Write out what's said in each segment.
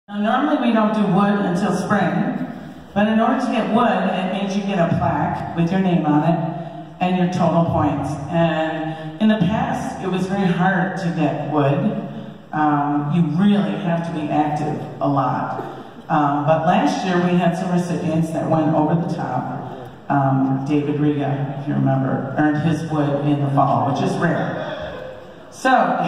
Now, normally we don't do wood until spring, but in order to get wood, it means you get a plaque with your name on it and your total points. And in the past, it was very hard to get wood. You really have to be active a lot. But last year we had some recipients that went over the top. David Riga, if you remember, earned his wood in the fall, which is rare. So,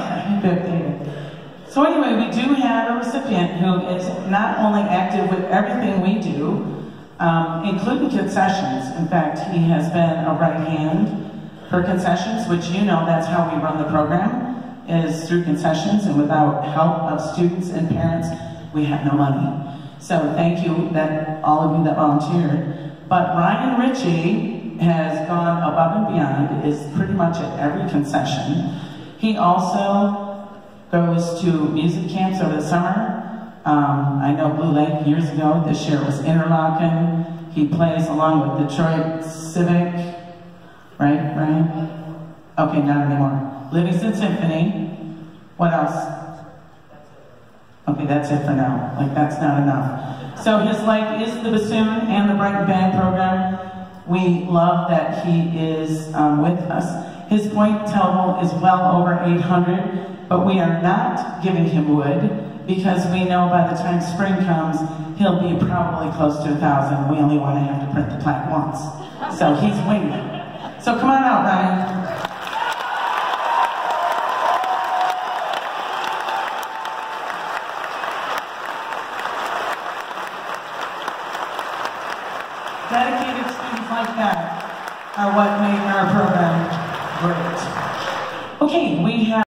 So anyway, we do have a recipient who is not only active with everything we do, including concessions. In fact, he has been a right hand for concessions, which you know that's how we run the program, is through concessions, and without help of students and parents, we have no money. So thank you, that all of you that volunteered. But Ryan Ritchie has gone above and beyond, is pretty much at every concession. He also goes to music camps over the summer. I know Blue Lake years ago. This year it was Interlochen. He plays along with Detroit Civic. Right, Ryan? Okay, not anymore. Livingston Symphony. What else? Okay, that's it for now. Like, that's not enough. So his life is the bassoon and the Brighton Band program. We love that he is with us. His point total is well over 800, but we are not giving him wood because we know by the time spring comes, he'll be probably close to 1,000. We only want to have to print the plaque once. So he's winging it. So come on out, Ryan. Dedicated students like that are what make our program great. Okay, we have